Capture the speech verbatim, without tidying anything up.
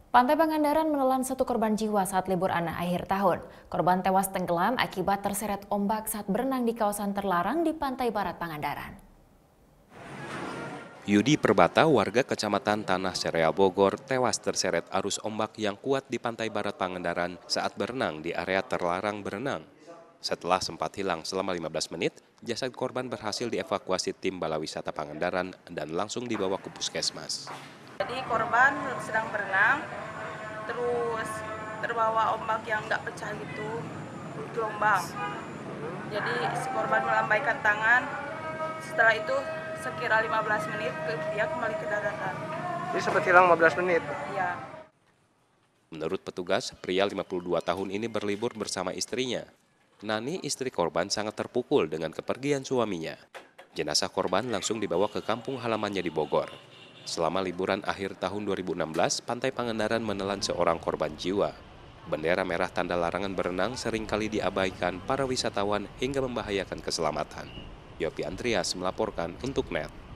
Pantai Pangandaran menelan satu korban jiwa saat libur anak akhir tahun. Korban tewas tenggelam akibat terseret ombak saat berenang di kawasan terlarang di Pantai Barat Pangandaran. Yudi Perbata, warga Kecamatan Tanah Serea Bogor, tewas terseret arus ombak yang kuat di Pantai Barat Pangandaran saat berenang di area terlarang berenang. Setelah sempat hilang selama lima belas menit, jasad korban berhasil dievakuasi tim Balawisata Pangandaran dan langsung dibawa ke puskesmas. Jadi korban sedang berenang, terus terbawa ombak yang nggak pecah gitu, gelombang. Jadi si korban melambaikan tangan, setelah itu sekira lima belas menit dia kembali ke daratan. Jadi sempat hilang lima belas menit? Iya. Menurut petugas, pria lima puluh dua tahun ini berlibur bersama istrinya. Nani, istri korban, sangat terpukul dengan kepergian suaminya. Jenazah korban langsung dibawa ke kampung halamannya di Bogor. Selama liburan akhir tahun dua ribu enam belas, Pantai Pangandaran menelan seorang korban jiwa. Bendera merah tanda larangan berenang seringkali diabaikan para wisatawan hingga membahayakan keselamatan. Yopi Andreas melaporkan untuk N E T.